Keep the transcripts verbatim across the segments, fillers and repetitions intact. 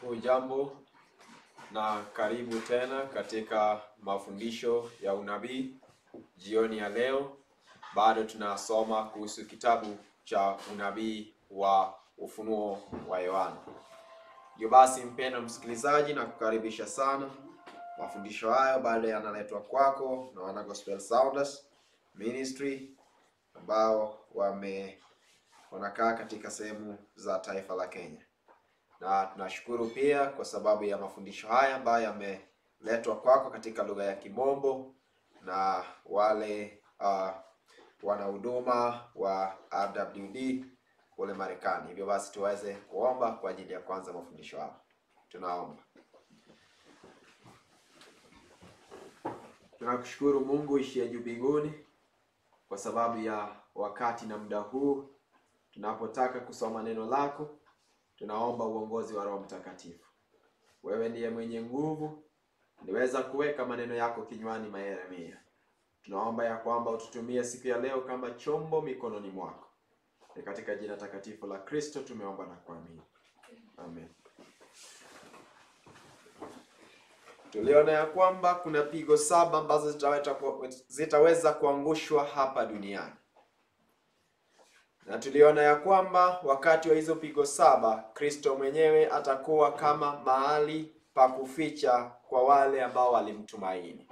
Hujambo na karibu tena katika mafundisho ya unabii. Jioni ya leo bado tunasoma kuhusu kitabu cha unabii wa Ufunuo wa Yohana. Hivyo basi, mpendwa msikilizaji, na kukaribisha sana. Mafundisho haya bado yanaletwa kwako na wana Gospel Sounders Ministry ambao wame wanakaa katika sehemu za taifa la Kenya. Na tunashukuru pia kwa sababu ya mafundisho haya ambayo yameletwa kwako katika lugha ya Kimombo na wale uh, wanahuduma wa R W D kule Marekani. Hivyo basi tuweze kuomba kwa ajili ya kwanza mafundisho haya. Tunaomba. Tunakushukuru Mungu ishiye juu mbinguni kwa sababu ya wakati na muda huu tunapotaka kusoma neno lako. Tunaomba uongozi wa Roho Mtakatifu. Wewe ndiye mwenye nguvu, niweza kuweka maneno yako kinywani mwa Yeremia. Tunaomba ya kwamba ututumie siku ya leo kama chombo mikononi mwako. Ni katika jina takatifu la Kristo tumeomba na kuamini. Amen. Tuliona ya kwamba kuna pigo saba ambazo zitaweza zitaweza kuangushwa hapa duniani. Na tuliona ya kwamba wakati wa hizo pigo saba, Kristo mwenyewe atakuwa kama mahali pa kuficha kwa wale ambao walimtumaini.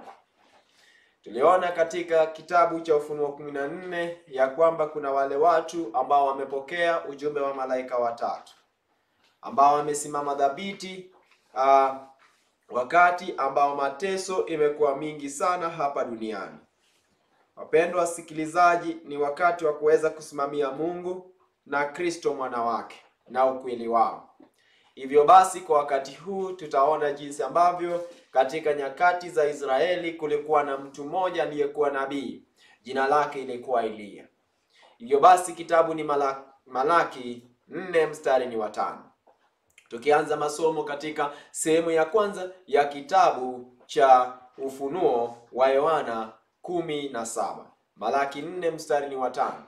Tuliona katika kitabu cha Ufunuo kumi na nne ya kwamba kuna wale watu ambao wamepokea ujumbe wa malaika watatu, ambao wamesimama dhabiti uh, wakati ambao mateso imekuwa mingi sana hapa duniani. Wapendwa wasikilizaji, ni wakati wa kuweza kusimamia Mungu na Kristo mwana wake na ukweli wao. Hivyo basi kwa wakati huu tutaona jinsi ambavyo katika nyakati za Israeli kulikuwa na mtu mmoja aliyekuwa nabii. Jina lake ilikuwa Elia. Hivyo basi kitabu ni Malaki, Malaki nne mstari ni wa tano. Tukianza masomo katika sehemu ya kwanza ya kitabu cha Ufunuo wa Yohana kumi na saba. Malaki nne mstari ni wa tano.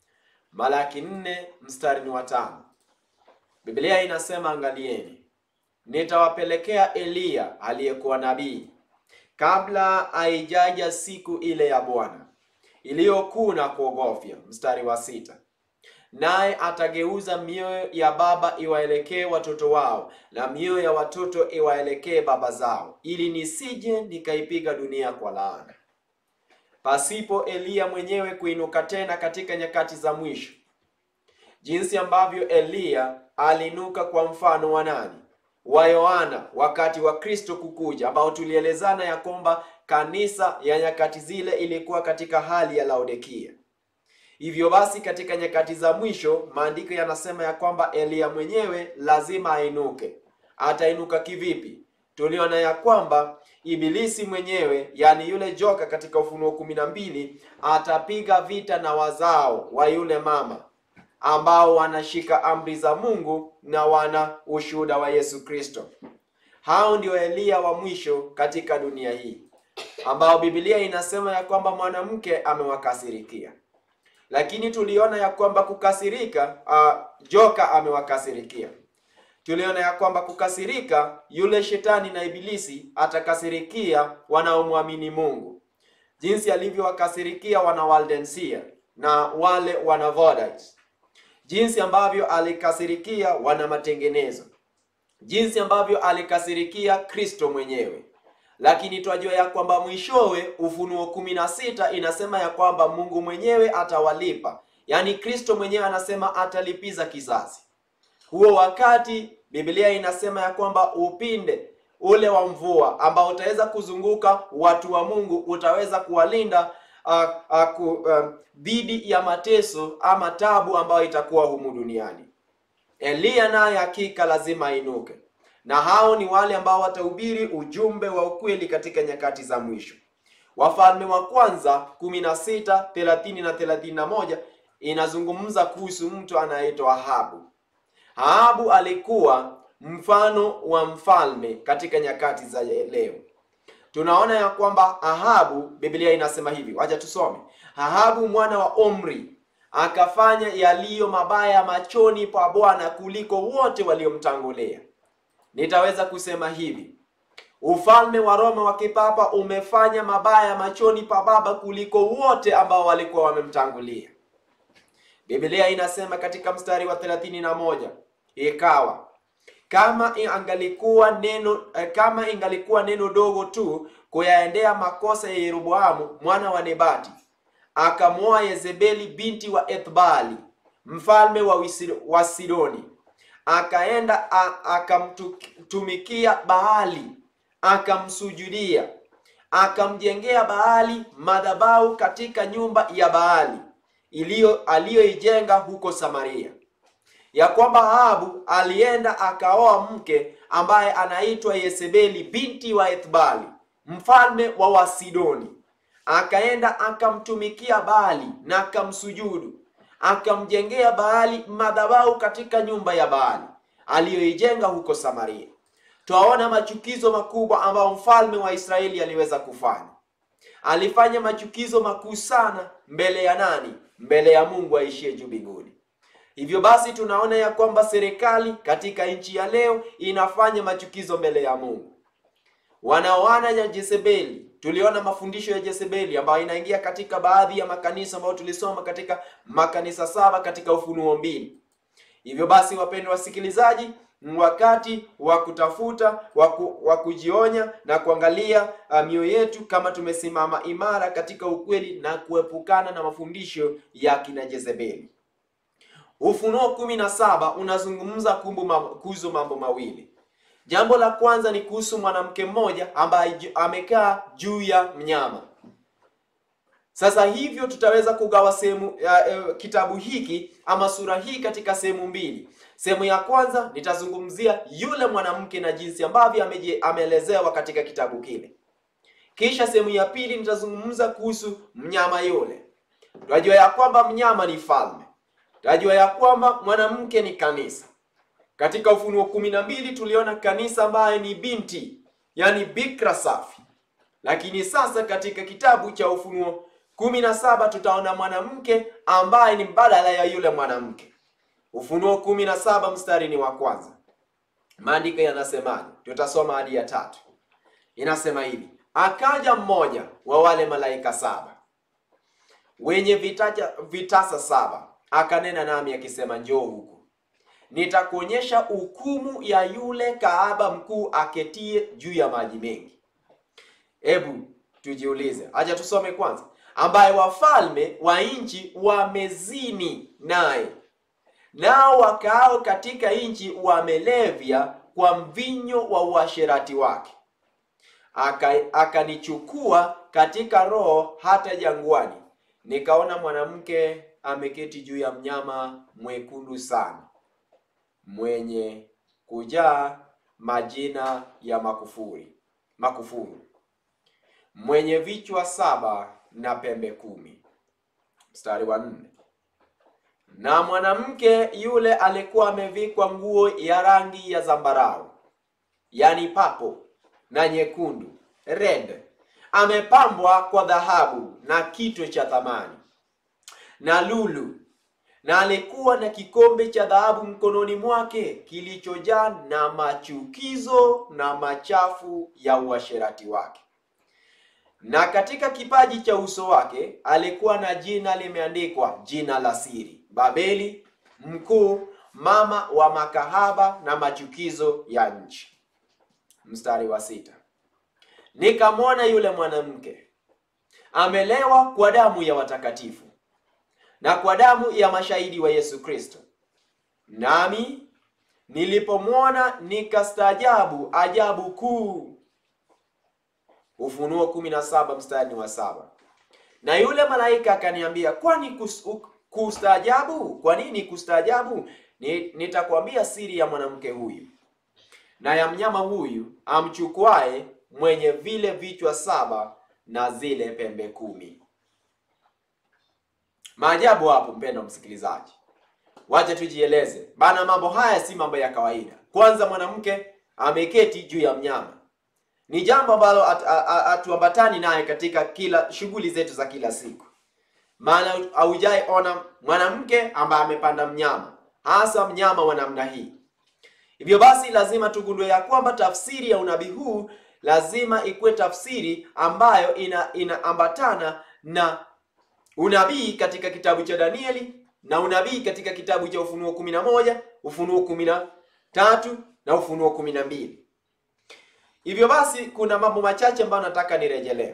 Malaki nne mstari ni wa tano. Biblia inasema, angalieni, nitawapelekea Elia aliyekuwa nabii kabla haijaja siku ile ya Bwana iliyokuu na kuogofya. Mstari wa sita. Naye atageuza mioyo ya baba iwaelekee watoto wao na mioyo ya watoto iwaelekee baba zao, ili nisije nikaipiga dunia kwa laana. Pasipo Elia mwenyewe kuinuka tena katika nyakati za mwisho. Jinsi ambavyo Elia aliinuka kwa mfano wa nani? Wa Yohana wakati wa Kristo kukuja, ambao tulielezana ya kwamba kanisa ya nyakati zile ilikuwa katika hali ya Laodikia. Hivyo basi katika nyakati za mwisho maandiko yanasema ya kwamba Elia mwenyewe lazima ainuke. Atainuka kivipi? Tuliona ya kwamba Ibilisi mwenyewe, yani yule joka katika Ufunuo kumi na mbili, atapiga vita na wazao wa yule mama ambao wanashika amri za Mungu na wana ushuhuda wa Yesu Kristo. Hao ndio Elia wa mwisho katika dunia hii, ambao Biblia inasema ya kwamba mwanamke amewakasirikia. Lakini tuliona ya kwamba kukasirika, uh, joka amewakasirikia. Tuliona ya kwamba kukasirika, yule shetani na Ibilisi atakasirikia wanaomwamini Mungu. Jinsi alivyowakasirikia wana Waldensia na wale wana Vodites. Jinsi ambavyo alikasirikia wana matengenezo. Jinsi ambavyo alikasirikia Kristo mwenyewe. Lakini twajua ya kwamba mwishowe Ufunuo kumi na sita inasema ya kwamba Mungu mwenyewe atawalipa. Yaani Kristo mwenyewe anasema atalipiza kizazi. Huo wakati Biblia inasema ya kwamba upinde ule wa mvua ambao utaweza kuzunguka watu wa Mungu utaweza kuwalinda uh, uh, ku, uh, dhidi ya mateso ama tabu ambayo itakuwa humu duniani. Elia naye hakika lazima ainuke. Na hao ni wale ambao watahubiri ujumbe wa ukweli katika nyakati za mwisho. Wafalme wa kwanza kumi na sita, thelathini na thelathini na moja inazungumza kuhusu mtu anaitwa Ahabu. Ahabu alikuwa mfano wa mfalme katika nyakati za leo. Tunaona ya kwamba Ahabu, Biblia inasema hivi, wacha tusome. Ahabu mwana wa Omri akafanya yaliyo mabaya machoni pa Bwana kuliko wote waliomtangulia. nitaweza kusema hivi: ufalme wa Roma wa kipapa umefanya mabaya machoni pa Baba kuliko wote ambao walikuwa wamemtangulia. Biblia inasema katika mstari wa thelathini na moja, ikawa kama ingalikuwa neno kama ingalikuwa neno dogo tu kuyaendea makosa ya Yeroboamu mwana wa Nebati, akamoa Yezebeli binti wa Ethbali mfalme wa, wa Sidoni, akaenda akamtumikia Baali, akamsujudia, akamjengea Baali madhabahu katika nyumba ya Baali iliyo aliyoijenga huko Samaria. Ya kwamba Ahabu alienda akaoa mke ambaye anaitwa Yezebeli binti wa Ethbali mfalme wa Wasidoni, akaenda akamtumikia Baali na akamsujudu, akamjengea Baali madhabahu katika nyumba ya Baali aliyoijenga huko Samaria. Twaona machukizo makubwa ambayo mfalme wa Israeli aliweza kufanya. Alifanya machukizo makuu sana mbele ya nani? Mbele ya Mungu aishie juu mbinguni. Hivyo basi tunaona ya kwamba serikali katika nchi ya leo inafanya machukizo mbele ya Mungu. Wanaoana ya Jezebeli, tuliona mafundisho ya Jezebeli ambayo inaingia katika baadhi ya makanisa ambayo tulisoma katika makanisa saba katika Ufunuo mbili. Hivyo basi wapendwa wasikilizaji, wakati wa kutafuta wa kujionya na kuangalia uh, mioyo yetu kama tumesimama imara katika ukweli na kuepukana na mafundisho ya kina Jezebeli. Ufunuo kumi na saba unazungumza kuhusu mambo mawili. Jambo la kwanza ni kuhusu mwanamke mmoja ambaye amekaa juu ya mnyama. Sasa hivyo tutaweza kugawa sehemu uh, uh, kitabu hiki ama sura hii katika sehemu mbili. Sehemu ya kwanza nitazungumzia yule mwanamke na jinsi ambavyo ameelezewa katika kitabu kile. Kisha sehemu ya pili nitazungumza kuhusu mnyama yule. Tunajua ya kwamba mnyama ni falme. Tunajua ya kwamba mwanamke ni kanisa. Katika Ufunuo kumi na mbili tuliona kanisa ambaye ni binti, yani bikira safi. Lakini sasa katika kitabu cha Ufunuo kumi na saba tutaona mwanamke ambaye ni mbadala ya yule mwanamke. Ufunuo kumi na saba mstari ni wa kwanza. Maandiko yanasemaje? Tutasoma hadi ya tatu. Inasema hivi: akaja mmoja wa wale malaika saba wenye vitaja, vitasa saba, akanena nami akisema, njoo huku, nitakuonyesha hukumu ya yule kahaba mkuu aketie juu ya maji mengi. Hebu tujiulize, acha tusome kwanza. Ambaye wafalme wa nchi wamezini naye, nao wakao katika nchi wamelevya kwa mvinyo wa uasherati wake. Akanichukua katika roho hata jangwani, nikaona mwanamke ameketi juu ya mnyama mwekundu sana, mwenye kujaa majina ya makufuri makufuru, mwenye vichwa saba na pembe kumi. Mstari wa nne. Na mwanamke yule alikuwa amevikwa nguo ya rangi ya zambarau, yani papo, na nyekundu, red, amepambwa kwa dhahabu na kito cha thamani na lulu, na alikuwa na kikombe cha dhahabu mkononi mwake kilichojaa na machukizo na machafu ya uasherati wake. Na katika kipaji cha uso wake alikuwa na jina limeandikwa, jina la siri, Babeli mkuu, mama wa makahaba na machukizo ya nchi. Mstari wa sita. Nikamwona yule mwanamke amelewa kwa damu ya watakatifu na kwa damu ya mashahidi wa Yesu Kristo. Nami nilipomwona nikastaajabu ajabu kuu. Ufunuo kumi na saba mstari wa saba. Na yule malaika akaniambia, kwani kustaajabu? Kwa nini kustaajabu? Ni, nitakwambia siri ya mwanamke huyu na ya mnyama huyu amchukuae, mwenye vile vichwa saba na zile pembe kumi. Maajabu hapo, mpendwa msikilizaji. Wacha tujieleze. Bana, mambo haya si mambo ya kawaida. Kwanza, mwanamke ameketi juu ya mnyama. Ni jambo ambalo atuambatani naye katika kila shughuli zetu za kila siku. Maana haujai ona mwanamke ambaye amepanda mnyama, hasa mnyama wa namna hii. Hivyo basi lazima tugundue ya kwamba tafsiri ya unabii huu lazima ikuwe tafsiri ambayo ina inaambatana na unabii katika kitabu cha Danieli na unabii katika kitabu cha Ufunuo kumi na moja, Ufunuo kumi na tatu na Ufunuo kumi na mbili. Hivyo basi kuna mambo machache ambayo nataka nirejelee.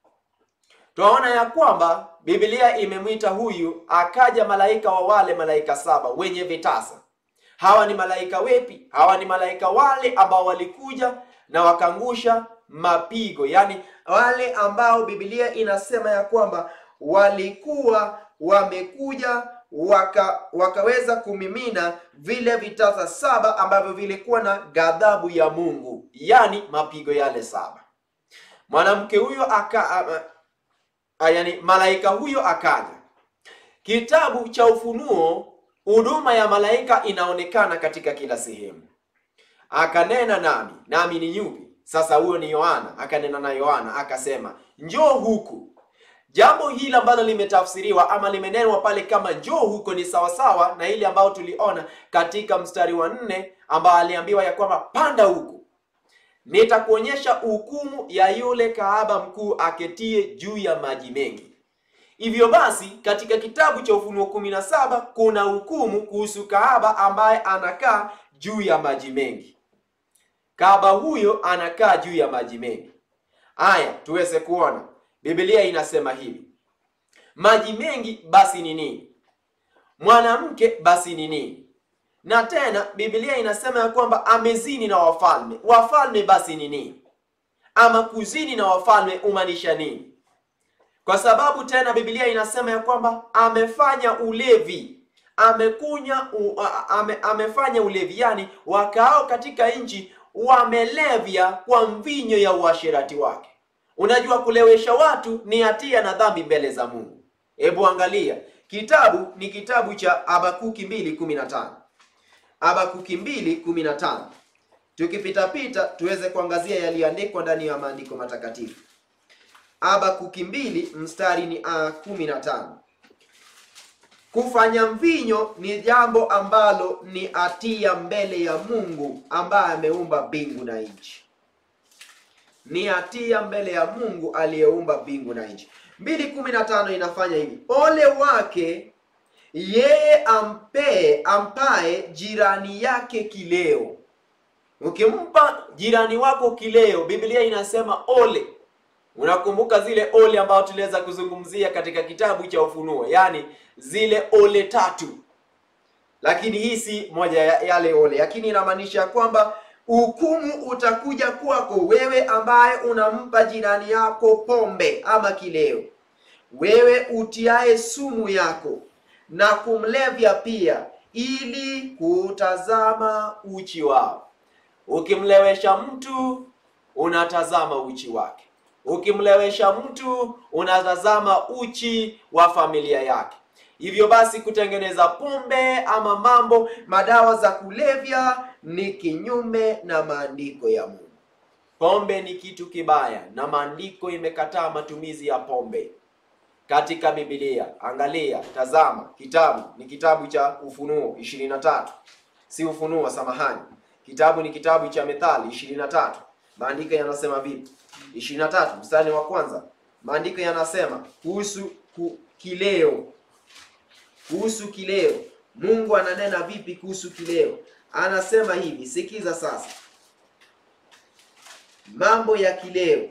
Tunaona ya kwamba Biblia imemwita huyu akaja malaika wa wale malaika saba wenye vitasa. Hawa ni malaika wepi? Hawa ni malaika wale ambao walikuja na wakangusha mapigo. Yani wale ambao Biblia inasema ya kwamba walikuwa wamekuja waka, wakaweza kumimina vile vitasa saba ambavyo vilikuwa na ghadhabu ya Mungu. Yani mapigo yale saba. Mwanamke huyo aka a, yani malaika huyo akaja. Kitabu cha Ufunuo, huduma ya malaika inaonekana katika kila sehemu. Akanena nami, nami ni yupi? Sasa huyo ni Yohana. Akanena na Yohana akasema, njoo huku. Jambo hili ambalo limetafsiriwa ama limenenwa pale kama njoo huko ni sawasawa na ile ambayo tuliona katika mstari wa nne ambao aliambiwa ya kwamba panda huku. Nitakuonyesha hukumu ya yule kahaba mkuu aketie juu ya maji mengi. Hivyo basi katika kitabu cha Ufunuo kumi na saba kuna hukumu kuhusu kahaba ambaye anakaa juu ya maji mengi. Kahaba huyo anakaa juu ya maji mengi. Haya, tuweze kuona. Biblia inasema hivi. Maji mengi basi ni nini? Mwanamke basi ni nini? Na tena Biblia inasema ya kwamba amezini na wafalme. Wafalme basi ni nini? Ama kuzini na wafalme umaanisha nini? Kwa sababu tena Biblia inasema ya kwamba amefanya ulevi. Amekunya u, ame, amefanya ulevi, yani wakao katika nchi wamelevya kwa mvinyo ya uasherati wake. Unajua kulewesha watu ni hatia na dhambi mbele za Mungu. Hebu angalia. Kitabu ni kitabu cha Habakuki mbili kumi na tano. Habakuki mbili kumi na tano. Tukipita pita tuweze kuangazia yaliyoandikwa ndani ya maandiko matakatifu. Habakuki mbili mstari ni uh, kumi na tano. Kufanya mvinyo ni jambo ambalo ni hatia mbele ya Mungu ambaye ameumba mbingu na nchi. Ni hatia mbele ya Mungu aliyeumba mbingu na nchi. mbili kumi na tano inafanya hivi. Ole wake yeye ampe ampae jirani yake kileo. Ukimpa jirani wako kileo, Biblia inasema ole. Unakumbuka zile ole ambao tuliweza kuzungumzia katika kitabu cha Ufunuo, yani zile ole tatu. Lakini hii si moja ya yale ole, lakini inamaanisha kwamba hukumu utakuja kwako wewe ambaye unampa jirani yako pombe ama kileo. Wewe utiae sumu yako na kumlevya pia ili kutazama uchi wao. Ukimlewesha mtu unatazama uchi wake. Ukimlewesha mtu unatazama uchi wa familia yake. Hivyo basi kutengeneza pombe ama mambo madawa za kulevya ni kinyume na maandiko ya Mungu. Pombe ni kitu kibaya na maandiko imekataa matumizi ya pombe. Katika Biblia, angalia, tazama, kitabu ni kitabu cha Ufunuo ishirini na tatu. Si Ufunuo, samahani. Kitabu ni kitabu cha Methali ishirini na tatu. Maandiko yanasema vipi? ishirini na tatu mstari wa kwanza. Maandiko yanasema kuhusu kileo. Kuhusu kileo. Mungu ananena vipi kuhusu kileo? Anasema hivi, sikiza sasa. Mambo ya kileo.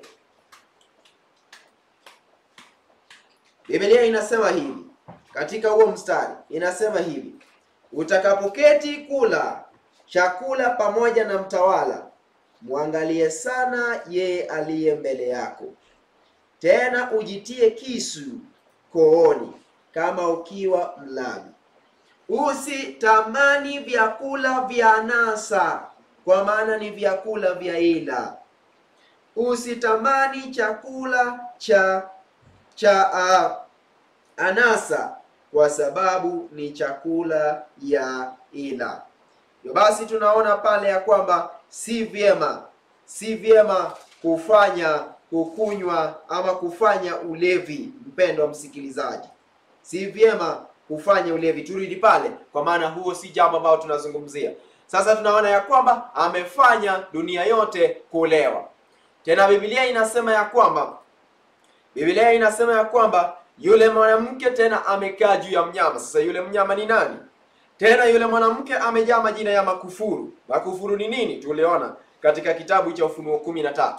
Biblia inasema hivi, katika huo mstari, inasema hivi. Utakapoketi kula chakula pamoja na mtawala, muangalie sana yeye aliye mbele yako. Tena ujitie kisu kooni kama ukiwa mlavi. Usitamani vyakula vya anasa, kwa maana ni vyakula vya ila. Usitamani chakula cha cha uh, anasa, kwa sababu ni chakula ya ila. Yo basi tunaona pale ya kwamba si vyema, si vyema kufanya kukunywa ama kufanya ulevi. Mpendwa msikilizaji, si vyema kufanya ulevi. Turudi pale, kwa maana huo si jambo ambalo tunazungumzia. Sasa tunaona ya kwamba amefanya dunia yote kulewa. Tena Biblia inasema ya kwamba Biblia inasema ya kwamba yule mwanamke tena amekaa juu ya mnyama. Sasa yule mnyama ni nani? Tena yule mwanamke amejaa majina ya makufuru. Makufuru ni nini? Tuliona katika kitabu cha Ufunuo kumi na tatu.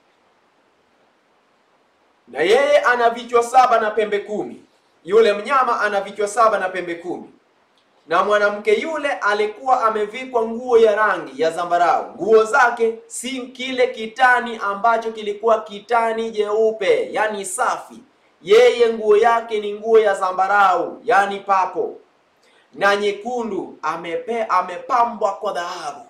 Na yeye ana vichwa saba na pembe kumi. Yule mnyama ana vichwa saba na pembe kumi. Na mwanamke yule alikuwa amevikwa nguo ya rangi ya zambarau. Nguo zake si kile kitani ambacho kilikuwa kitani jeupe, yani safi. Yeye nguo yake ni nguo ya zambarau, yani papo. Na nyekundu, amepe, amepambwa kwa dhahabu.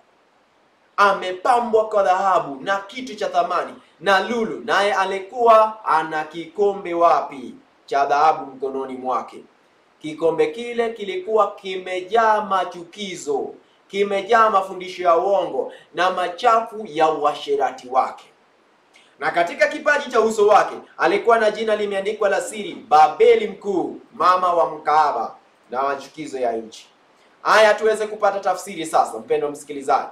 Amepambwa kwa dhahabu na kitu cha thamani na lulu. Naye alikuwa ana kikombe wapi? Cha dhahabu mkononi mwake. Kikombe kile kilikuwa kimejaa machukizo, kimejaa mafundisho ya uongo na machafu ya uasherati wake. Na katika kipaji cha uso wake alikuwa na jina limeandikwa la siri, Babeli Mkuu, mama wa mkaaba na machukizo ya nchi. Haya, tuweze kupata tafsiri sasa, mpendwa msikilizaji.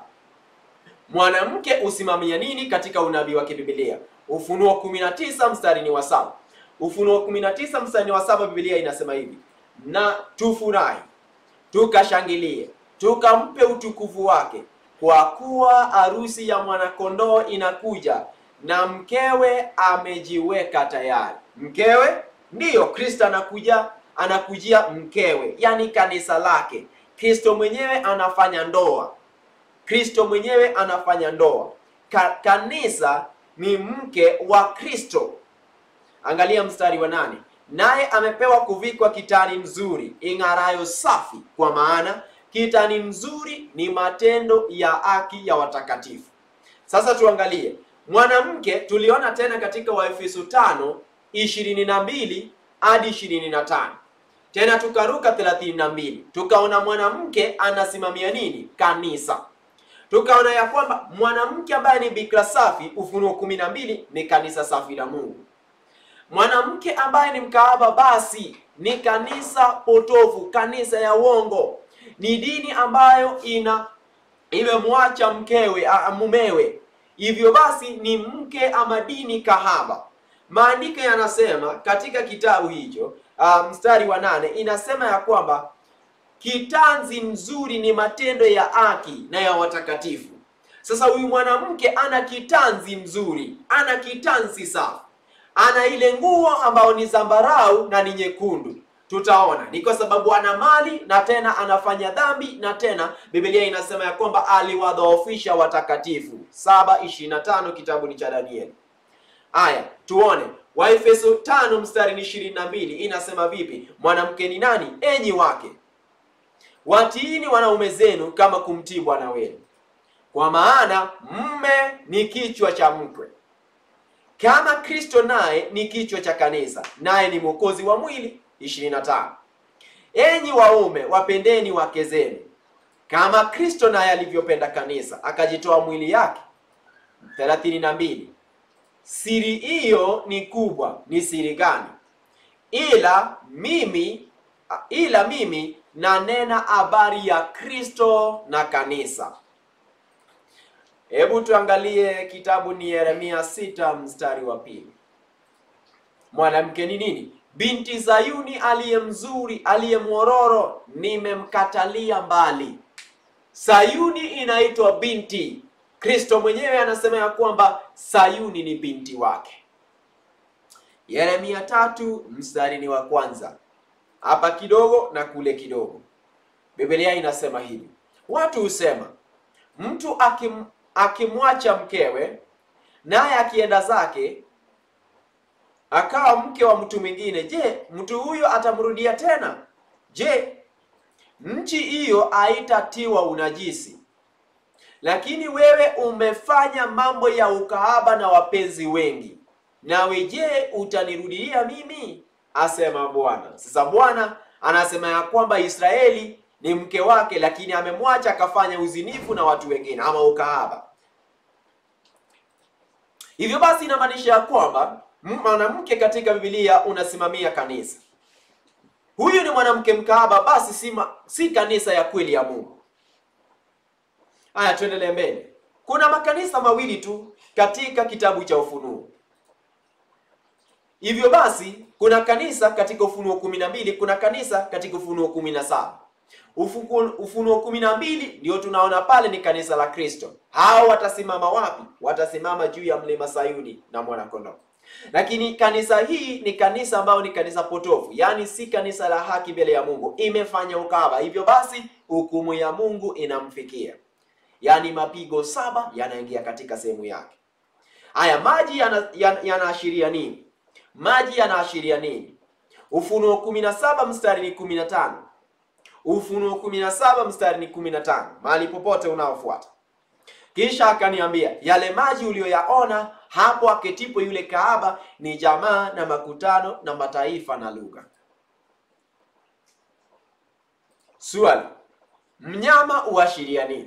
Mwanamke usimamia nini katika unabii wa Biblia? Ufunuo kumi na tisa mstari ni wa saba. Ufunuo kumi na tisa mstari ni wa saba, Biblia inasema hivi: na tufurahi, tukashangilie, tukampe utukufu wake, kwa kuwa harusi ya mwanakondoo inakuja, na mkewe amejiweka tayari. Mkewe ndiyo Kristo anakuja, anakujia mkewe, yani kanisa lake. Kristo mwenyewe anafanya ndoa. Kristo mwenyewe anafanya ndoa. Ka, kanisa ni mke wa Kristo. Angalia mstari wa nane. Naye amepewa kuvikwa kitani mzuri ing'arayo safi, kwa maana kitani mzuri ni matendo ya haki ya watakatifu. Sasa tuangalie mwanamke. Tuliona tena katika Waefeso tano ishirini na mbili hadi ishirini na tano. Tena tukaruka thelathini na mbili. Tukaona mwanamke anasimamia nini? Kanisa. Tukaona ya kwamba mwanamke ambaye ni bikira safi, Ufunuo kumi na mbili, ni kanisa safi la Mungu. Mwanamke ambaye ni mkaaba basi ni kanisa potofu, kanisa ya uongo. Ni dini ambayo ina imemwacha mkewe a, mumewe. Hivyo basi ni mke ama dini kahaba. Maandiko yanasema katika kitabu hicho uh, mstari wa nane inasema ya kwamba kitanzi mzuri ni matendo ya haki na ya watakatifu. Sasa huyu mwanamke ana kitanzi mzuri, ana kitanzi safi. Ana ile nguo ambayo ni zambarau na ni nyekundu. Tutaona ni kwa sababu ana mali na tena anafanya dhambi, na tena Biblia inasema ya kwamba aliwadhoofisha watakatifu. saba ishirini na tano kitabu ni cha Danieli. Haya, tuone Waefeso tano mstari ni ishirini na mbili inasema vipi? Mwanamke ni nani? Enyi wake, watiini wanaume zenu kama kumtii bwana wenu, kwa maana mume ni kichwa cha mkwe, kama Kristo naye ni kichwa cha kanisa, naye ni mwokozi wa mwili. ishirini na tano. Enyi waume, wapendeni wake zenu kama Kristo naye alivyopenda kanisa, akajitoa mwili yake. thelathini na mbili. Siri hiyo ni kubwa. Ni siri gani? Ila mimi ila mimi nanena habari ya Kristo na kanisa. Hebu tuangalie kitabu ni Yeremia sita mstari wa pili. Mwanamke ni nini? Binti Zayuni aliye mzuri, aliye mwororo, nimemkatalia mbali. Sayuni inaitwa binti. Kristo mwenyewe anasema ya kwamba Sayuni ni binti wake. Yeremia tatu mstari ni wa kwanza. Hapa kidogo na kule kidogo. Biblia inasema hivi: watu husema, mtu akim, akimwacha mkewe naye akienda zake akawa mke wa mtu mwingine, je, mtu huyo atamrudia tena? Je, nchi hiyo haitatiwa unajisi? Lakini wewe umefanya mambo ya ukahaba na wapenzi wengi, nawe je, utanirudia mimi? Asema Bwana. Sasa Bwana anasema ya kwamba Israeli ni mke wake, lakini amemwacha akafanya uzinifu na watu wengine ama ukahaba. Hivyo basi inamaanisha ya kwamba mwanamke katika Biblia unasimamia kanisa. Huyu ni mwanamke mkahaba, basi si, si kanisa ya kweli ya Mungu. Haya, tuendelee mbele. Kuna makanisa mawili tu katika kitabu cha Ufunuo. Hivyo basi, kuna kanisa katika Ufunuo kumi na mbili, kuna kanisa katika Ufunuo kumi na saba. Ufunuo kumi na mbili ndio tunaona pale ni kanisa la Kristo. Hao watasimama wapi? Watasimama juu ya mlima Sayuni na mwana-kondoo. Lakini kanisa hii ni kanisa ambao ni kanisa potofu, yani si kanisa la haki mbele ya Mungu, imefanya ukahaba. Hivyo basi hukumu ya Mungu inamfikia, yani mapigo saba yanaingia katika sehemu yake. Haya, maji yanaashiria yana nini? Maji yanaashiria nini? Ufunuo kumi na saba mstari ni kumi na tano. Ufunuo kumi na saba mstari ni kumi na tano, mahali popote unaofuata. Kisha akaniambia, yale maji uliyoyaona hapo aketipo yule kahaba ni jamaa na makutano na mataifa na lugha. Swali, mnyama uashiria nini?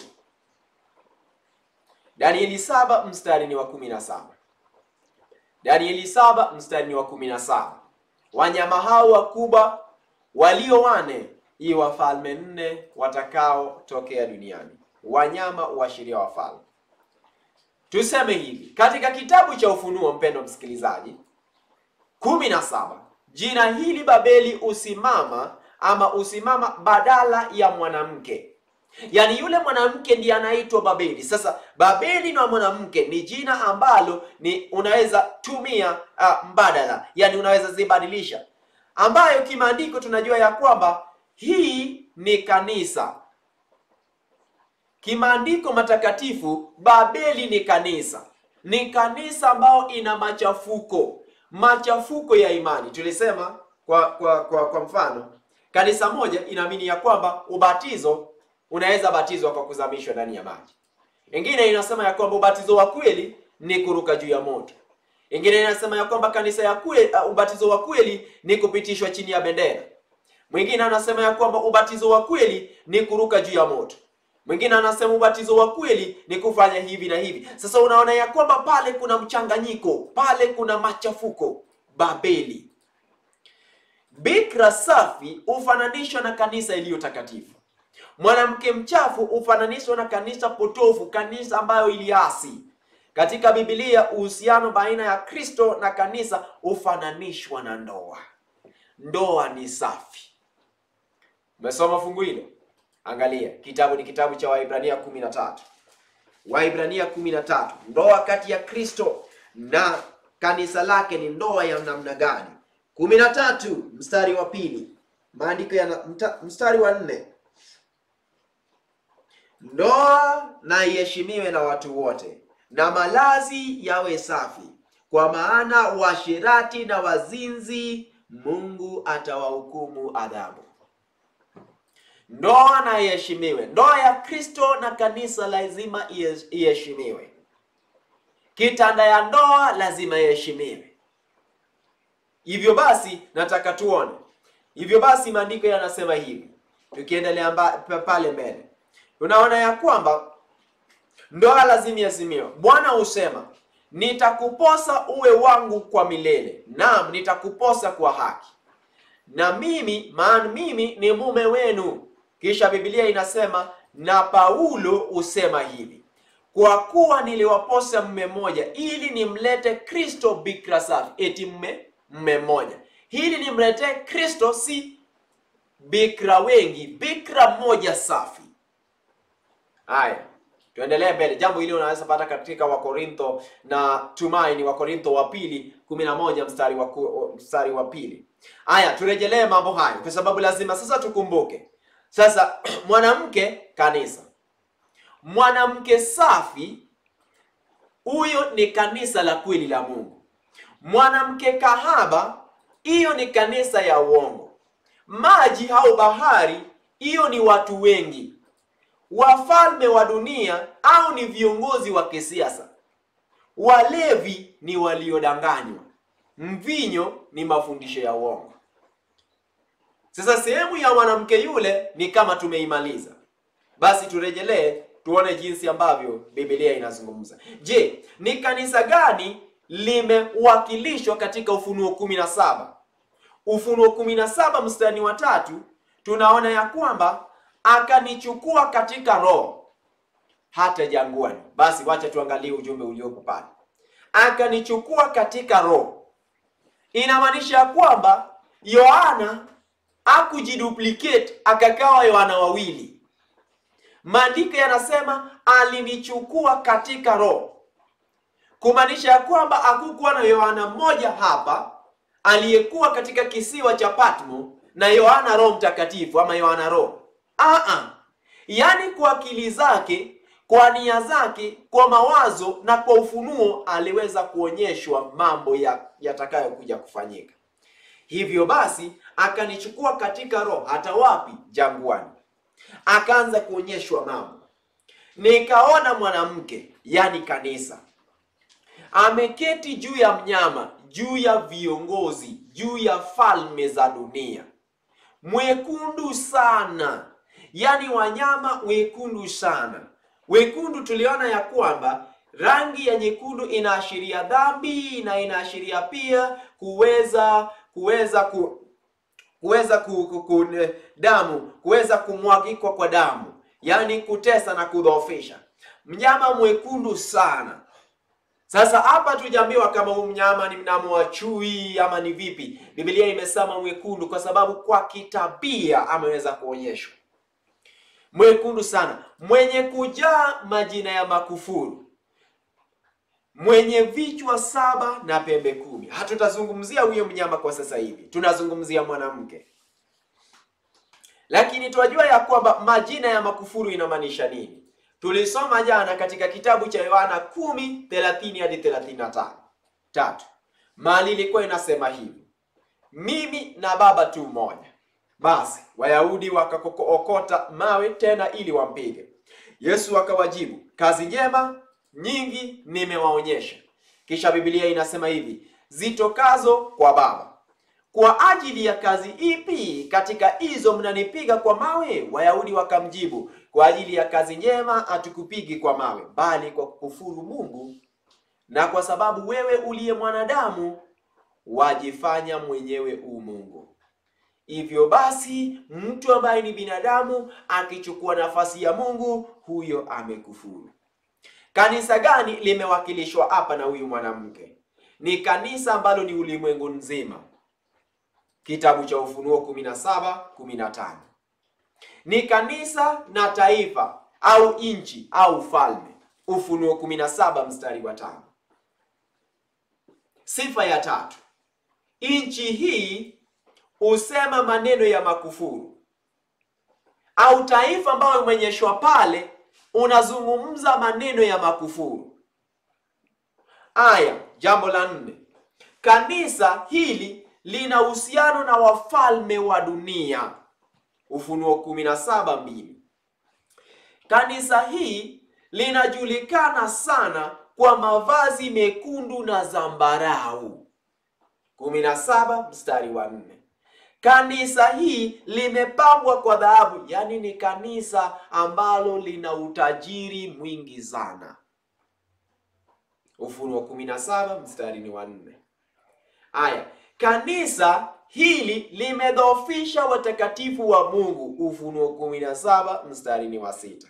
Danieli saba mstari ni wa kumi na saba. Danieli saba mstari ni wa kumi na saba. Wanyama hao wakubwa walio wane, hii wafalme nne watakao tokea duniani. Wanyama uashiria wafalme. Tuseme hivi, katika kitabu cha Ufunuo, mpendo msikilizaji, kumi na saba, jina hili Babeli usimama ama usimama badala ya mwanamke. Yani yule mwanamke ndiye anaitwa Babeli. Sasa Babeli na mwanamke ni jina ambalo ni unaweza tumia uh, mbadala, yani unaweza zibadilisha, ambayo kimaandiko tunajua ya kwamba hii ni kanisa. Kimaandiko matakatifu, Babeli ni kanisa. Ni kanisa ambao ina machafuko. Machafuko ya imani. Tulisema kwa kwa kwa, kwa mfano, kanisa moja inaamini ya kwamba ubatizo unaweza batizwa kwa kuzamishwa ndani ya maji. Ingine inasema ya kwamba ubatizo wa kweli ni kuruka juu ya moto. Ingine inasema ya kwamba kanisa ya kweli, uh, ubatizo wa kweli ni kupitishwa chini ya bendera. Mwingine anasema ya kwamba ubatizo wa kweli ni kuruka juu ya moto. Mwingine anasema ubatizo wa kweli ni kufanya hivi na hivi. Sasa unaona ya kwamba pale kuna mchanganyiko, pale kuna machafuko. Babeli. Bikira safi ufananishwa na kanisa iliyo takatifu. Mwanamke mchafu ufananishwa na kanisa potofu, kanisa ambayo iliasi. Katika Biblia uhusiano baina ya Kristo na kanisa ufananishwa na ndoa. Ndoa ni safi. Umesoma fungu hilo? Angalia, kitabu ni kitabu cha Waibrania kumi na tatu. Waibrania kumi na tatu. Ndoa kati ya Kristo na kanisa lake ni ndoa ya namna gani? kumi na tatu mstari wa pili. Maandiko ya mstari wa nne. Ndoa na iheshimiwe na watu wote, na malazi yawe safi, kwa maana washerati na wazinzi Mungu atawahukumu adhabu. Ndoa na iheshimiwe. Ndoa ya Kristo na kanisa lazima iheshimiwe. Kitanda ya ndoa lazima iheshimiwe. Hivyo basi nataka tuone. Hivyo basi maandiko yanasema hivi. Tukiendelea pale mbele, unaona ya kwamba ndoa lazima iheshimiwe. Bwana husema, nitakuposa uwe wangu kwa milele, naam nitakuposa kwa haki. Na mimi, maana mimi ni mume wenu. Kisha Biblia inasema, na Paulo usema hivi, kwa kuwa niliwaposa mume mmoja ili nimlete Kristo bikira safi. Eti mume mume mmoja, hili nimlete Kristo, si bikira wengi, bikira mmoja safi. Haya, tuendelee mbele. Jambo hili unaweza pata katika Wakorintho na tumaini Wakorintho wa pili kumi na moja mstari wa mstari wa pili. Haya, turejelee mambo hayo kwa sababu lazima sasa tukumbuke. Sasa mwanamke kanisa. Mwanamke safi, huyo ni kanisa la kweli la Mungu. Mwanamke kahaba, hiyo ni kanisa ya uongo. Maji au bahari, hiyo ni watu wengi. Wafalme wa dunia au ni viongozi wa kisiasa. Walevi ni waliodanganywa. Mvinyo ni mafundisho ya uongo. Sasa sehemu ya mwanamke yule ni kama tumeimaliza. Basi turejelee tuone jinsi ambavyo Biblia inazungumza. Je, ni kanisa gani limewakilishwa katika Ufunuo kumi na saba? Ufunuo kumi na saba mstari wa tatu tunaona ya kwamba akanichukua katika roho hata jangwani. Basi wacha tuangalie ujumbe uliopo pale. Akanichukua katika roho. Inamaanisha kwamba Yohana hakujiduplicate akakawa Yohana wawili. Maandiko yanasema alinichukua katika roho. Kumaanisha ya kwamba hakukuwa na Yohana mmoja hapa aliyekuwa katika kisiwa cha Patmo na Yohana Roho Mtakatifu ama Yohana Roho. Ah ah. Yaani kwa akili zake, kwa nia zake, kwa mawazo na kwa ufunuo aliweza kuonyeshwa mambo yatakayokuja ya kufanyika. Hivyo basi akanichukua katika roho hata wapi? Jangwani. Akaanza kuonyeshwa mambo. Nikaona mwanamke, yani kanisa, ameketi juu ya mnyama, juu ya viongozi, juu ya falme za dunia. Mwekundu sana. Yani wanyama wekundu sana. Wekundu tuliona ya kwamba rangi ya nyekundu inaashiria dhambi na inaashiria pia kuweza kuweza ku, kuweza ku, ku, ku, damu, kuweza kumwagikwa kwa damu, yani kutesa na kudhoofisha. Mnyama mwekundu sana. Sasa hapa tujaambiwa kama huyu mnyama ni mnamo wa chui ama ni vipi. Biblia imesema mwekundu kwa sababu kwa kitabia ameweza kuonyeshwa. Mwekundu sana, mwenye kujaa majina ya makufuru, mwenye vichwa saba na pembe kumi. Hatutazungumzia huyo mnyama kwa sasa hivi, tunazungumzia mwanamke. Lakini tunajua ya kwamba majina ya makufuru inamaanisha nini. Tulisoma jana katika kitabu cha Yohana kumi thelathini hadi thelathini na tano. Tatu. Mahali ilikuwa inasema hivi: mimi na Baba tu moja. Basi Wayahudi wakaokota mawe tena ili wampige. Yesu akawajibu, kazi njema nyingi nimewaonyesha. Kisha Biblia inasema hivi, zitokazo kwa Baba. Kwa ajili ya kazi ipi katika hizo mnanipiga kwa mawe? Wayahudi wakamjibu, kwa ajili ya kazi njema hatukupigi kwa mawe, bali kwa kukufuru Mungu, na kwa sababu wewe uliye mwanadamu wajifanya mwenyewe u Mungu. Hivyo basi mtu ambaye ni binadamu akichukua nafasi ya Mungu, huyo amekufuru. Kanisa gani limewakilishwa hapa na huyu mwanamke? Ni kanisa ambalo ni ulimwengu nzima. Kitabu cha Ufunuo kumi na saba kumi na tano. Ni kanisa na taifa au inchi au falme. Ufunuo kumi na saba mstari wa tano. Sifa ya tatu. Inchi hii usema maneno ya makufuru. Au taifa ambao umeonyeshwa pale unazungumza maneno ya makufuru. Aya, jambo la nne. Kanisa hili lina uhusiano na wafalme wa dunia. Ufunuo kumi na saba mbili. Kanisa hii linajulikana sana kwa mavazi mekundu na zambarau. kumi na saba mstari wa nne. Kanisa hii limepambwa kwa dhahabu, yani ni kanisa ambalo lina utajiri mwingi sana. Ufunuo kumi na saba mstari ni wa nne. Aya, kanisa hili limedhoofisha watakatifu wa Mungu. Ufunuo kumi na saba mstari ni wa sita.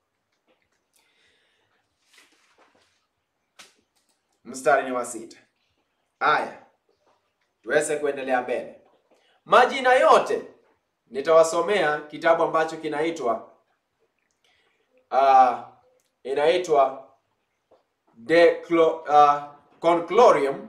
Mstari ni wa sita. Aya, tuweze kuendelea mbele. Majina yote nitawasomea kitabu ambacho kinaitwa uh, inaitwa De uh, Conclorium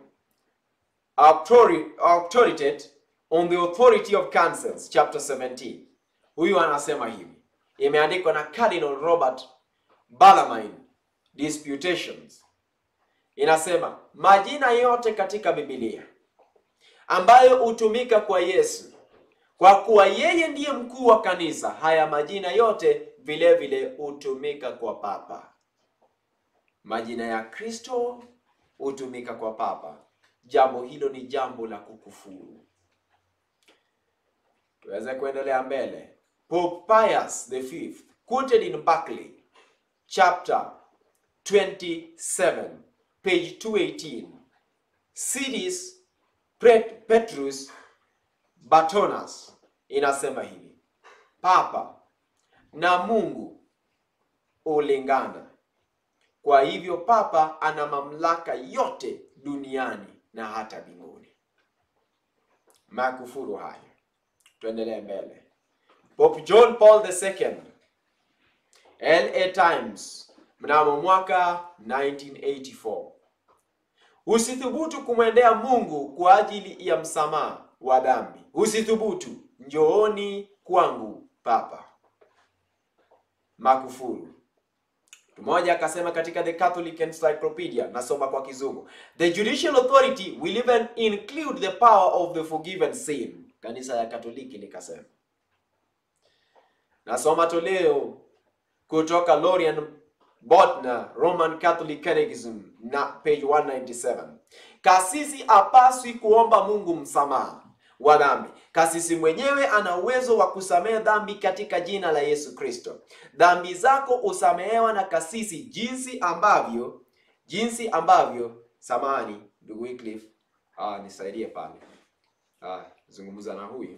Authoritates on the Authority of Councils, chapter seventeen. Huyu anasema hivi. Imeandikwa na Cardinal Robert Bellarmine, Disputations. Inasema majina yote katika Biblia ambayo hutumika kwa Yesu, kwa kuwa yeye ndiye mkuu wa kanisa, haya majina yote vile vile hutumika kwa Papa. Majina ya Kristo hutumika kwa Papa. Jambo hilo ni jambo la kukufuru. Tuweze kuendelea mbele. Pope Pius the fifth, quoted in Buckley, chapter twenty-seven, page two eighteen. Sidis Petrus Bartonas inasema hivi: Papa na Mungu ulingana. Kwa hivyo papa ana mamlaka yote duniani na hata mbinguni. Makufuru hayo. Tuendelee mbele. Pope John Paul the Second, L A Times, mnamo mwaka nineteen eighty-four. Usithubutu kumwendea Mungu kwa ajili ya msamaha wa dhambi. Usithubutu, njooni kwangu papa. Makufuru. Mmoja akasema katika The Catholic Encyclopedia, nasoma kwa Kizungu, the judicial authority will even include the power of the forgiven sin. Kanisa ya Katoliki likasema. Nasoma toleo kutoka Lorian Botner, Roman Catholic Catechism, na page one ninety-seven. Kasisi hapaswi kuomba Mungu msamaha wa dhambi. Kasisi mwenyewe ana uwezo wa kusamehe dhambi katika jina la Yesu Kristo. Dhambi zako usamehewa na kasisi jinsi ambavyo jinsi ambavyo samani ndugu Wycliffe, ah nisaidie pale. Ah zungumza na huyu.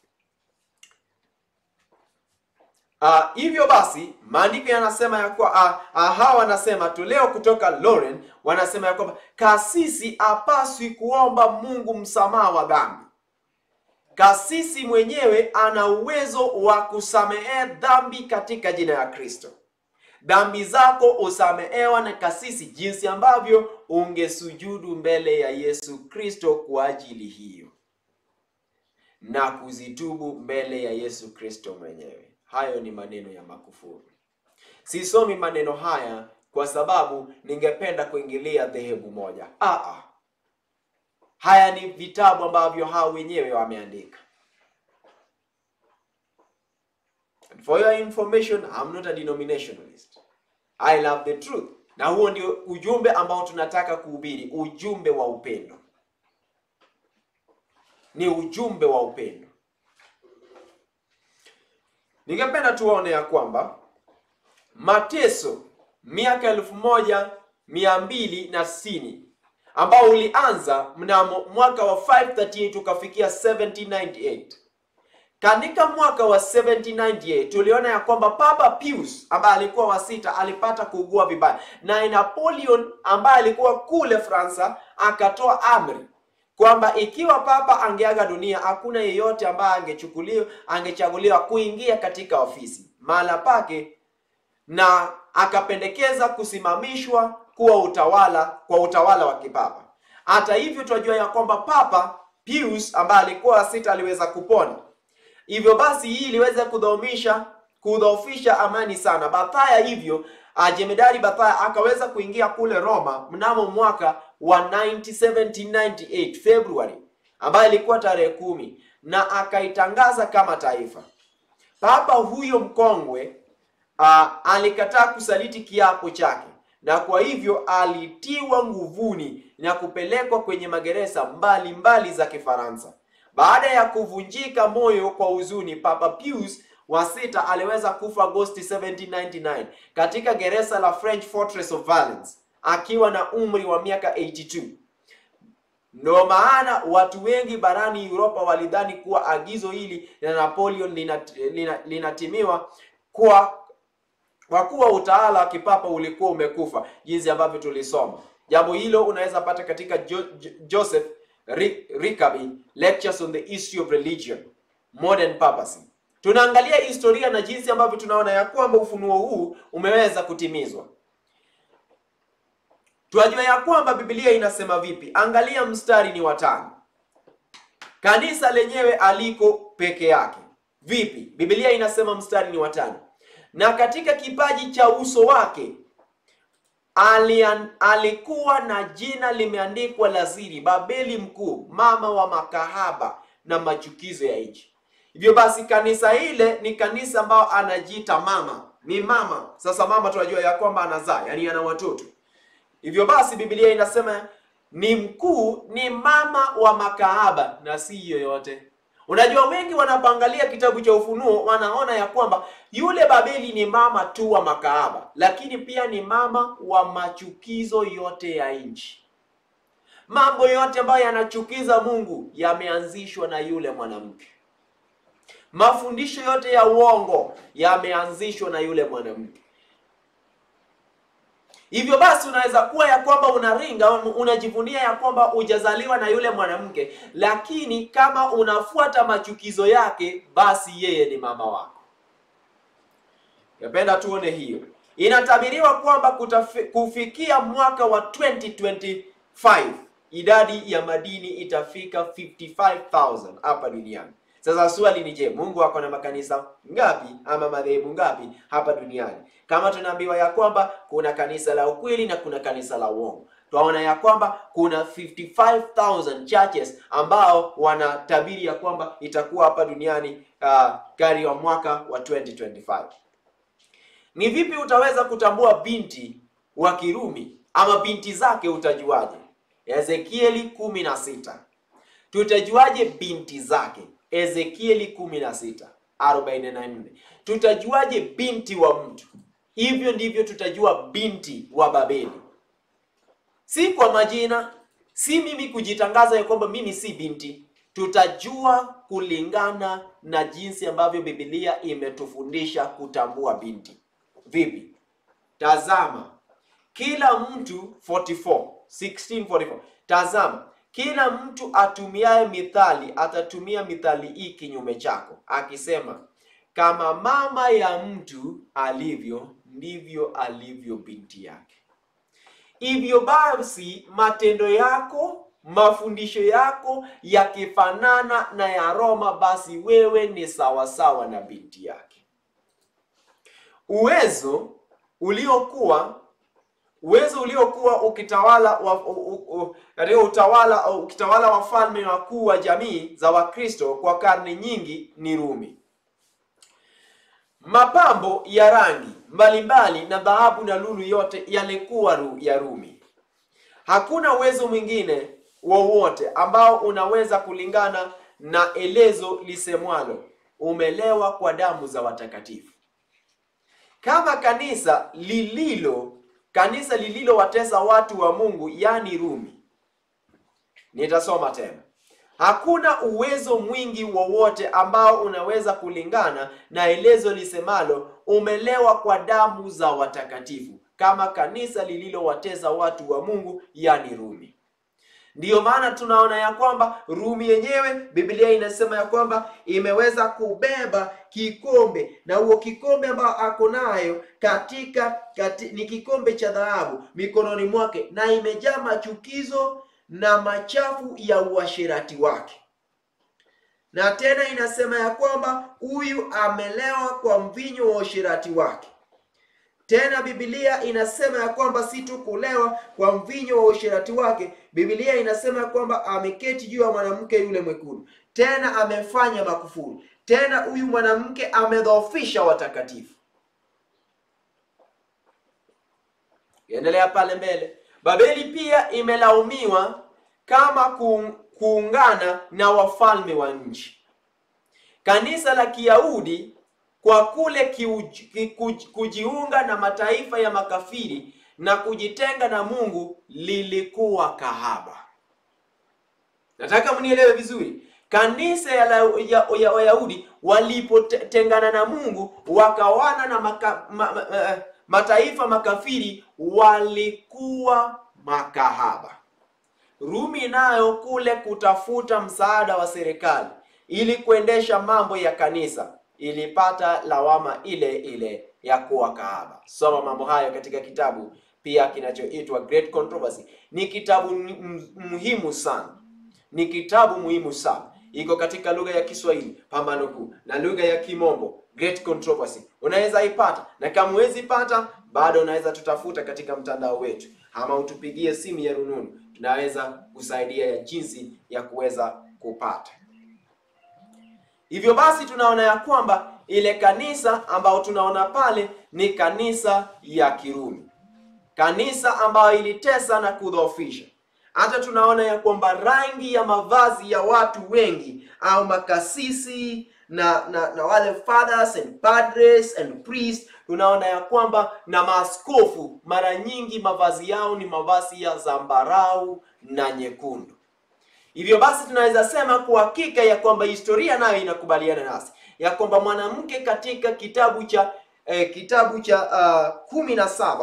Ah hivyo basi maandiko yanasema ya kwa ah, ah, hawa wanasema toleo kutoka Lauren wanasema ya kwamba kasisi hapaswi kuomba Mungu msamaha wa dhambi. Kasisi mwenyewe ana uwezo wa kusamehe dhambi katika jina la Kristo. Dhambi zako usamehewa na kasisi jinsi ambavyo ungesujudu mbele ya Yesu Kristo kwa ajili hiyo, na kuzitubu mbele ya Yesu Kristo mwenyewe. Hayo ni maneno ya makufuru. Sisomi maneno haya kwa sababu ningependa kuingilia dhehebu moja. Ah ah. Haya ni vitabu ambavyo hao wenyewe wameandika. And for your information, I'm not a denominationalist. I love the truth. Na huo ndio ujumbe ambao tunataka kuhubiri, ujumbe wa upendo. Ni ujumbe wa upendo. Ningependa tuone ya kwamba mateso miaka elfu moja mia mbili na sitini ambao ulianza mnamo mwaka wa five thirty-eight ukafikia seventeen ninety-eight. Katika mwaka wa seventeen ninety-eight tuliona ya kwamba Papa Pius ambaye alikuwa wa sita alipata kuugua vibaya, na Napoleon ambaye alikuwa kule Fransa akatoa amri kwamba ikiwa papa angeaga dunia hakuna yeyote ambaye angechukuliwa angechaguliwa kuingia katika ofisi mahala pake, na akapendekeza kusimamishwa kuwa utawala kwa utawala wa kipapa. Hata hivyo tunajua ya kwamba Papa Pius ambaye alikuwa sita aliweza kupona. Hivyo basi hii iliweza kudhoomisha kudhoofisha amani sana. Bathaya hivyo Jemedari Bathaya akaweza kuingia kule Roma mnamo mwaka wa seventeen ninety-eight February, ambaye ilikuwa tarehe kumi, na akaitangaza kama taifa. Papa huyo mkongwe uh, alikataa kusaliti kiapo chake, na kwa hivyo alitiwa nguvuni na kupelekwa kwenye magereza mbali mbali za Kifaransa. Baada ya kuvunjika moyo kwa huzuni, Papa Pius wa sita aliweza kufa Agosti seventeen ninety-nine katika gereza la French Fortress of Valence akiwa na umri wa miaka eighty-two. Ndio maana watu wengi barani Europa walidhani kuwa agizo hili la Napoleon linatimiwa lina, lina kwa kwa kuwa utawala wa kipapa ulikuwa umekufa, jinsi ambavyo tulisoma. Jambo hilo unaweza pata katika jo, jo, Joseph Rickaby, Lectures on the History of Religion, Modern Papacy. Tunaangalia historia na jinsi ambavyo tunaona ya kwamba ufunuo huu umeweza kutimizwa. Tuajua ya kwamba Biblia inasema vipi. Angalia mstari ni watano. Kanisa lenyewe aliko peke yake. Vipi? Biblia inasema mstari ni watano. Na katika kipaji cha uso wake alian, alikuwa na jina limeandikwa laziri, Babeli mkuu, mama wa makahaba na machukizo ya nchi. Hivyo basi kanisa ile ni kanisa ambao anajiita mama. Ni mama. Sasa mama tunajua ya kwamba anazaa, yani ana watoto. Hivyo basi Biblia inasema ni mkuu, ni mama wa makahaba na si yoyote. Unajua wengi wanapoangalia kitabu cha Ufunuo wanaona ya kwamba yule Babeli ni mama tu wa makahaba, lakini pia ni mama wa machukizo yote ya nchi. Mambo yote ambayo yanachukiza Mungu yameanzishwa na yule mwanamke. Mafundisho yote ya uongo yameanzishwa na yule mwanamke. Hivyo basi unaweza kuwa ya kwamba unaringa, unajivunia ya kwamba hujazaliwa na yule mwanamke, lakini kama unafuata machukizo yake, basi yeye ni mama wako. Napenda tuone hiyo. Inatabiriwa kwamba kufikia mwaka wa twenty twenty-five, idadi ya madini itafika fifty-five thousand hapa duniani. Sasa swali ni je, Mungu ako na makanisa ngapi ama madhehebu ngapi hapa duniani? Kama tunaambiwa ya kwamba kuna kanisa la ukweli na kuna kanisa la uongo, tunaona ya kwamba kuna fifty-five thousand churches ambao wanatabiri ya kwamba itakuwa hapa duniani uh, kari wa mwaka wa twenty twenty-five. Ni vipi utaweza kutambua binti wa Kirumi ama binti zake utajuaje? Ezekieli kumi na sita. Tutajuaje binti zake? Ezekieli kumi na sita arobaini na nne. Tutajuaje binti wa mtu? Hivyo ndivyo tutajua binti wa Babeli. Si kwa majina, si mimi kujitangaza ya kwamba mimi si binti. Tutajua kulingana na jinsi ambavyo Biblia imetufundisha kutambua binti. Vipi? Tazama, kila mtu forty-four, sixteen forty-four. Tazama, kila mtu atumiaye mithali atatumia mithali hii kinyume chako, akisema, kama mama ya mtu alivyo, ndivyo alivyo binti yake. Hivyo basi matendo yako, mafundisho yako yakifanana na ya Roma, basi wewe ni sawasawa na binti yake. Uwezo uliokuwa uwezo uliokuwa ukitawala wa, u, u, u, utawala ukitawala wafalme wakuu wa jamii za Wakristo kwa karne nyingi ni Rumi. Mapambo ya rangi mbalimbali na dhahabu na lulu yote yalikuwa ru, ya Rumi. Hakuna uwezo mwingine wowote ambao unaweza kulingana na elezo lisemwalo, umelewa kwa damu za watakatifu. Kama kanisa lililo kanisa lililowatesa watu wa Mungu, yani Rumi. Nitasoma tena. Hakuna uwezo mwingi wowote ambao unaweza kulingana na elezo lisemalo, umelewa kwa damu za watakatifu, kama kanisa lililowatesa watu wa Mungu, yani Rumi. Ndiyo maana tunaona ya kwamba Rumi yenyewe, Biblia inasema ya kwamba imeweza kubeba kikombe, na huo kikombe ambao ako nayo katika kati, ni kikombe cha dhahabu mikononi mwake, na imejaa machukizo na machafu ya uasherati wake. Na tena inasema ya kwamba huyu amelewa kwa mvinyo wa uasherati wake. Tena Biblia inasema ya kwamba si tu kulewa kwa mvinyo wa uasherati wake, Biblia inasema ya kwamba ameketi juu ya mwanamke yule mwekundu. Tena amefanya makufuru. Tena huyu mwanamke amedhoofisha watakatifu. Endelea pale mbele. Babeli pia imelaumiwa kama kuungana na wafalme wa nchi. Kanisa la Kiyahudi kwa kule kiuj, kuj, kujiunga na mataifa ya makafiri na kujitenga na Mungu lilikuwa kahaba. Nataka mnielewe vizuri. Kanisa ya Wayahudi walipotengana na Mungu, wakawana na maka, ma, ma, ma, mataifa makafiri, walikuwa makahaba. Rumi nayo kule kutafuta msaada wa serikali ili kuendesha mambo ya kanisa, ilipata lawama ile ile ya kuwa kahaba. Soma mambo hayo katika kitabu pia kinachoitwa Great Controversy. Ni kitabu muhimu sana. Ni kitabu muhimu sana. Iko katika lugha ya Kiswahili, Pambano Kuu, na lugha ya Kimombo, Great Controversy. Unaweza ipata, na kama huwezi pata, bado unaweza tutafuta katika mtandao wetu, ama utupigie simu ya rununu. Tunaweza kusaidia ya jinsi ya kuweza kupata. Hivyo basi tunaona ya kwamba ile kanisa ambao tunaona pale ni kanisa ya Kirumi. Kanisa ambayo ilitesa na kudhoofisha. Hata tunaona ya kwamba rangi ya mavazi ya watu wengi au makasisi na, na, na wale fathers and padres and priests, tunaona ya kwamba na maaskofu mara nyingi mavazi yao ni mavazi ya zambarau na nyekundu. Hivyo basi tunaweza sema kwa hakika ya kwamba historia nayo inakubaliana nasi ya kwamba mwanamke katika kitabu cha eh, kitabu cha uh, kumi na saba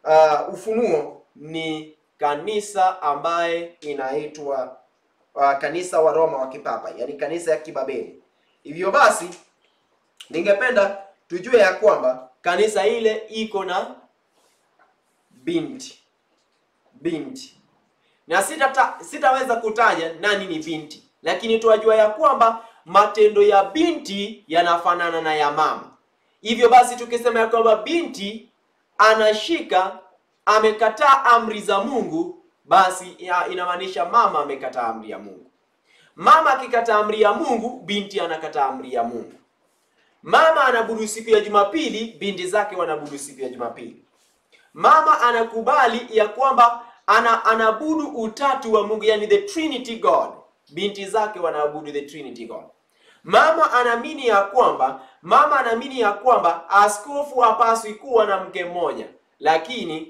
uh, Ufunuo ni kanisa ambaye inaitwa uh, kanisa wa Roma wa kipapa, yani kanisa ya kibabeli. Hivyo basi ningependa tujue ya kwamba kanisa ile iko na binti binti na sita sitaweza kutaja nani ni binti, lakini tuwajua ya kwamba matendo ya binti yanafanana na ya mama. Hivyo basi tukisema ya kwamba binti anashika amekataa amri za Mungu, basi inamaanisha mama amekataa amri ya Mungu. Mama akikataa amri ya Mungu, binti anakataa amri ya Mungu. Mama anabudu siku ya Jumapili, binti zake wanabudu siku ya Jumapili. Mama anakubali ya kwamba ana anabudu utatu wa Mungu, yani the Trinity God, binti zake wanaabudu the Trinity God. Mama anaamini ya kwamba mama anaamini ya kwamba askofu hapaswi kuwa na mke mmoja, lakini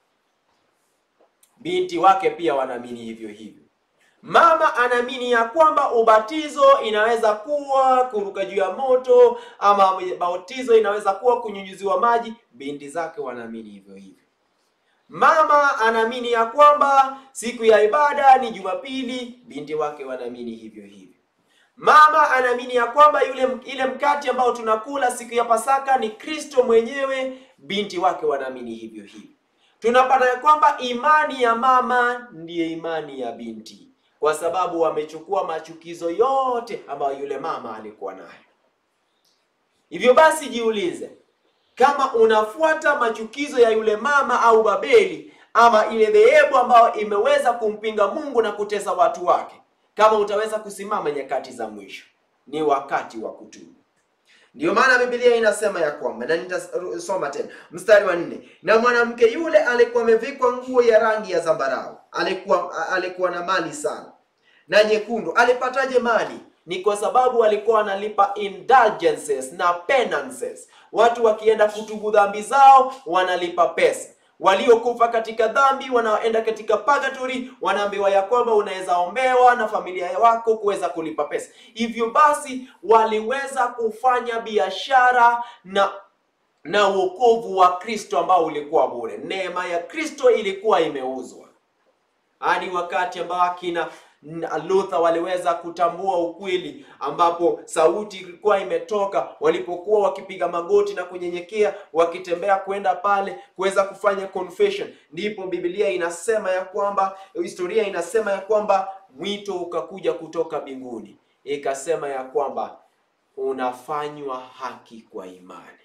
binti wake pia wanaamini hivyo hivyo. Mama anaamini ya kwamba ubatizo inaweza kuwa kuruka juu ya moto, ama ubatizo inaweza kuwa kunyunyiziwa maji, binti zake wanaamini hivyo hivyo. Mama anaamini ya kwamba siku ya ibada ni Jumapili, binti wake wanaamini hivyo hivyo. Mama anaamini ya kwamba yule ile mkate ambao tunakula siku ya Pasaka ni Kristo mwenyewe, binti wake wanaamini hivyo hivyo. Tunapata ya kwamba imani ya mama ndiye imani ya binti, kwa sababu wamechukua machukizo yote ambayo yule mama alikuwa nayo. Hivyo basi jiulize, kama unafuata machukizo ya yule mama au Babeli, ama ile dhehebu ambayo imeweza kumpinga Mungu na kutesa watu wake, kama utaweza kusimama nyakati za mwisho, ni wakati wa kutubu. Ndio maana Biblia inasema ya kwamba, na nitasoma tena mstari wa nne, na mwanamke yule alikuwa amevikwa nguo ya rangi ya zambarau, alikuwa alikuwa na mali sana na nyekundu. Alipataje mali? Ni kwa sababu walikuwa wanalipa indulgences na penances. Watu wakienda kutubu dhambi zao wanalipa pesa. Waliokufa katika dhambi wanaenda katika purgatory, wanaambiwa ya kwamba unaweza ombewa na familia yako kuweza kulipa pesa. Hivyo basi waliweza kufanya biashara na na wokovu wa Kristo ambao ulikuwa bure. Neema ya Kristo ilikuwa imeuzwa. Hadi wakati ambao akina Luther waliweza kutambua ukweli, ambapo sauti ilikuwa imetoka walipokuwa wakipiga magoti na kunyenyekea, wakitembea kwenda pale kuweza kufanya confession. Ndipo Biblia inasema ya kwamba, historia inasema ya kwamba mwito ukakuja kutoka mbinguni, ikasema ya kwamba unafanywa haki kwa imani.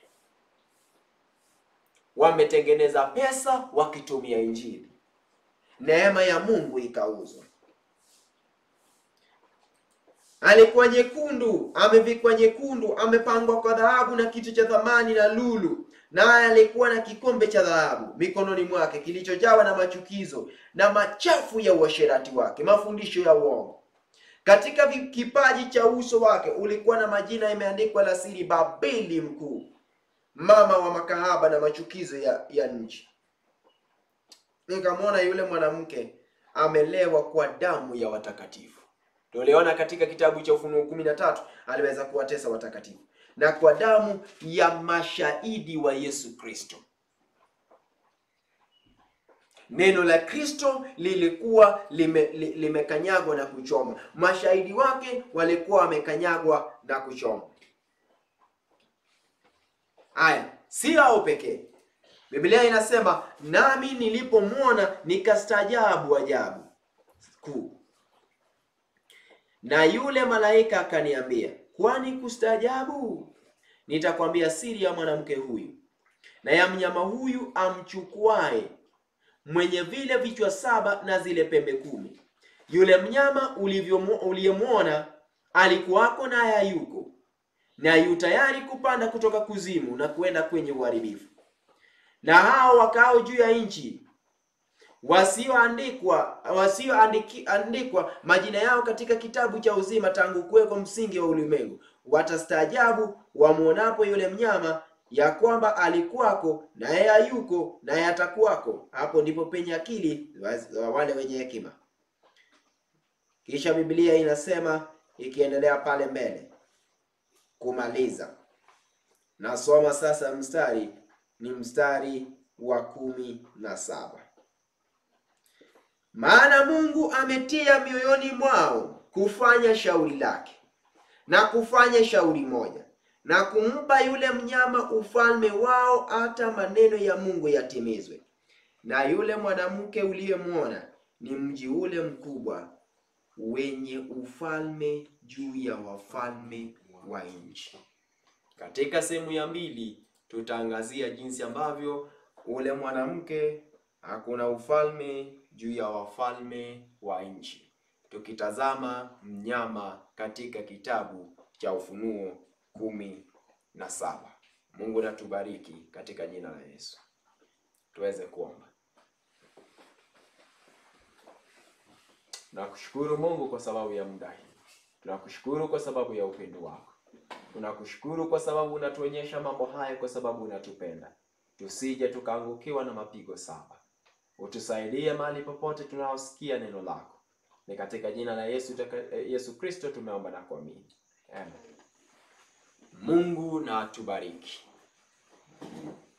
Wametengeneza pesa wakitumia Injili. Neema ya Mungu ikauzwa. Alikuwa nyekundu, amevikwa nyekundu, amepangwa kwa dhahabu na kitu cha thamani na lulu. Naye alikuwa na kikombe cha dhahabu mikononi mwake kilichojawa na machukizo na machafu ya uasherati wake, mafundisho ya uongo. Katika kipaji cha uso wake ulikuwa na majina yameandikwa la siri: Babeli mkuu, mama wa makahaba na machukizo ya, ya nchi. Nikamwona yule mwanamke amelewa kwa damu ya watakatifu. Tuliona katika kitabu cha Ufunuo kumi na tatu aliweza kuwatesa watakatifu, na kwa damu ya mashahidi wa Yesu Kristo. Neno la Kristo lilikuwa lime, limekanyagwa na kuchoma. Mashahidi wake walikuwa wamekanyagwa na kuchoma. Haya, si hao pekee. Biblia inasema, nami nilipomwona nikastaajabu ajabu kuu. Na yule malaika akaniambia, kwani kustaajabu? Nitakwambia siri ya mwanamke huyu na ya mnyama huyu amchukuae, mwenye vile vichwa saba na zile pembe kumi. Yule mnyama uliyemwona alikuwako na hayuko, na yu tayari kupanda kutoka kuzimu na kwenda kwenye uharibifu. Na hao wakao juu ya nchi wasioandikwa wasioandikwa majina yao katika kitabu cha uzima tangu kuwekwa msingi wa ulimwengu watastaajabu wamuonapo yule mnyama, ya kwamba alikuwako na yeye hayuko na yeye atakuwako. Hapo ndipo penye akili wa wale wenye hekima. Kisha Biblia inasema, ikiendelea pale mbele kumaliza, nasoma sasa mstari ni mstari wa kumi na saba. Maana Mungu ametia mioyoni mwao kufanya shauri lake, na kufanya shauri moja, na kumpa yule mnyama ufalme wao, hata maneno ya Mungu yatimizwe. Na yule mwanamke uliyemwona ni mji ule mkubwa wenye ufalme juu ya wafalme wa nchi. Katika sehemu ya mbili tutaangazia jinsi ambavyo ule mwanamke hakuna ufalme juu ya wafalme wa nchi, tukitazama mnyama katika kitabu cha Ufunuo kumi na saba. Mungu natubariki katika jina la Yesu. Tuweze kuomba. Tunakushukuru Mungu kwa sababu ya muda hii. Tunakushukuru kwa sababu ya upendo wako. Tunakushukuru kwa sababu unatuonyesha mambo haya, kwa sababu unatupenda. Tusije tukaangukiwa na mapigo saba. Utusaidie mahali popote tunaosikia neno lako. Ni katika jina la Yesu Yesu Kristo tumeomba na kuamini. Amen. Mungu na atubariki.